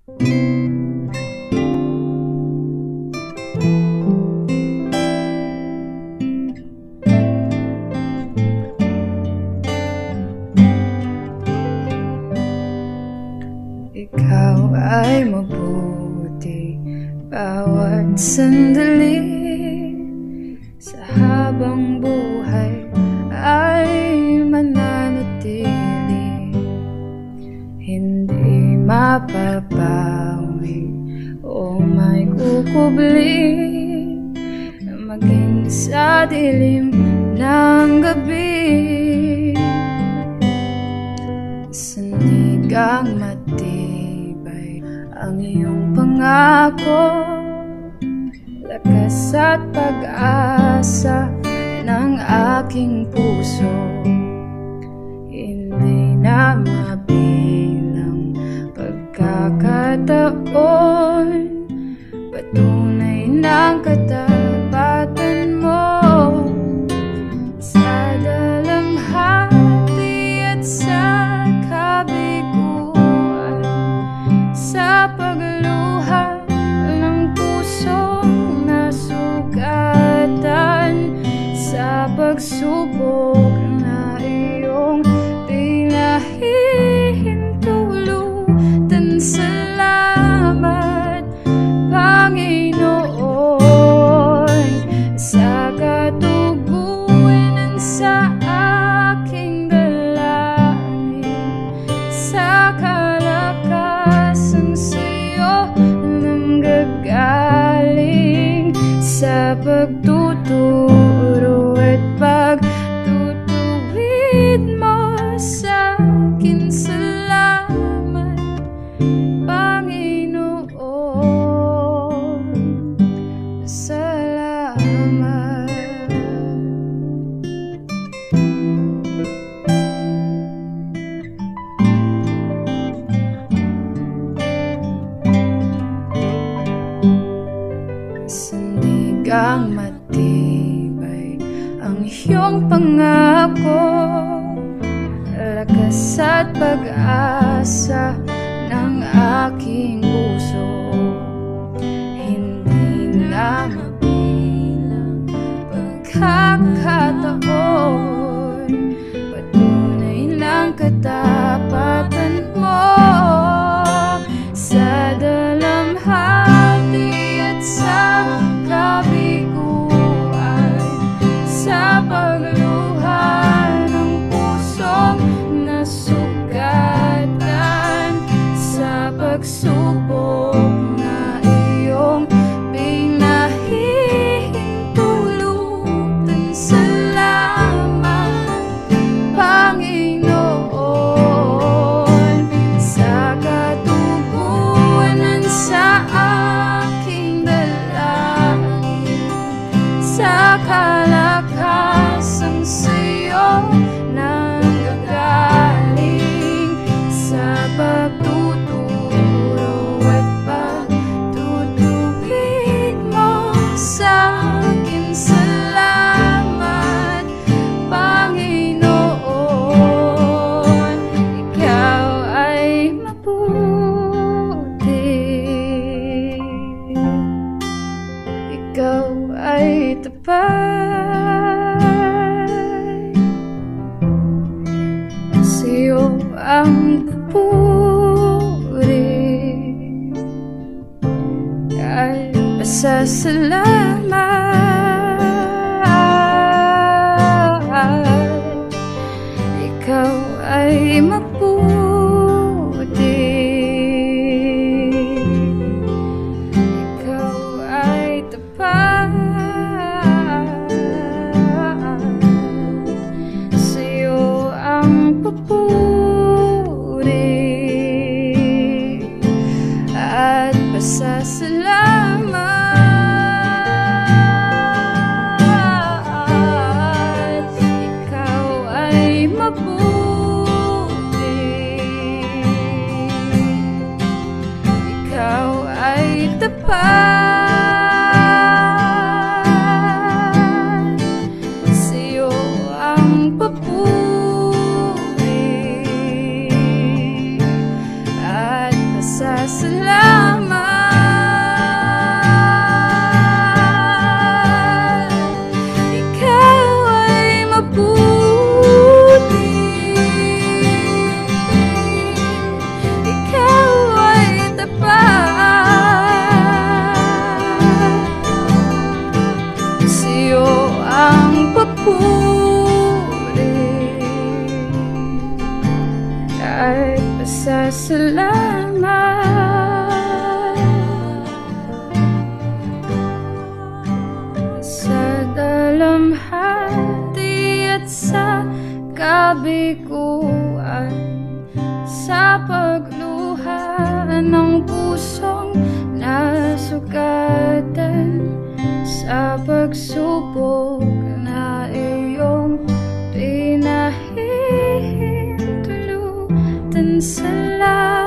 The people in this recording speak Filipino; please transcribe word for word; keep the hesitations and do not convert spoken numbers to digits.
Ikaw ay mabuti bawat sandali, sa habang buhay ay mananatili. Hindi mapapawi o may kukubli, maging sa dilim ng gabi. Sanigang matibay ang iyong pangako, lakas at pag-asa ng aking puso. Hindi na mabilang pagkakataon, patunay ng katapatan mo. Sa dalamhati at sa kabiguan, sa pagluha ng pusong nasugatan, sa pagsubok na iyong pinahihintulutan. Salamat, Panginoon, sa katugunan sa aking dalangin, sa kalakasan sa'yo nanggagaling, sa pagtuturo at pagtutuwid mo sa akin. Salamat, Panginoon, salamat. Sanigang matibay ang iyong pangako, lakas at pag-asa ng aking puso. Hindi na mabilang pagkakataon, patunay ng katapatan mo. Sa dalamhati at sa kabiguan, sa pagluha ng pusong nasugatan, sa pagsubok na iyong pinahihintulutan. Salamat, Panginoon, sa katugunan sa aking dalangin, sa kalakasan sa'yo nanggagaling, sa pagtuturo at pagtutuwid mo sa akin. Salamat, Panginoon, ikaw ay mabuti, ikaw ay tapat, sa'yo ang papuri at pasasalamat. Ikaw ay mabuti, ikaw ay tapat, sa'yo ang papuri at pasasalamat. Ikaw ay mabuti, Kahit pasasalamat sa dalamhati at sa kabiguan, sa pagluha ng pusong nasugatan, sa pagsubok na iyong pinahihintulutan sa lahat.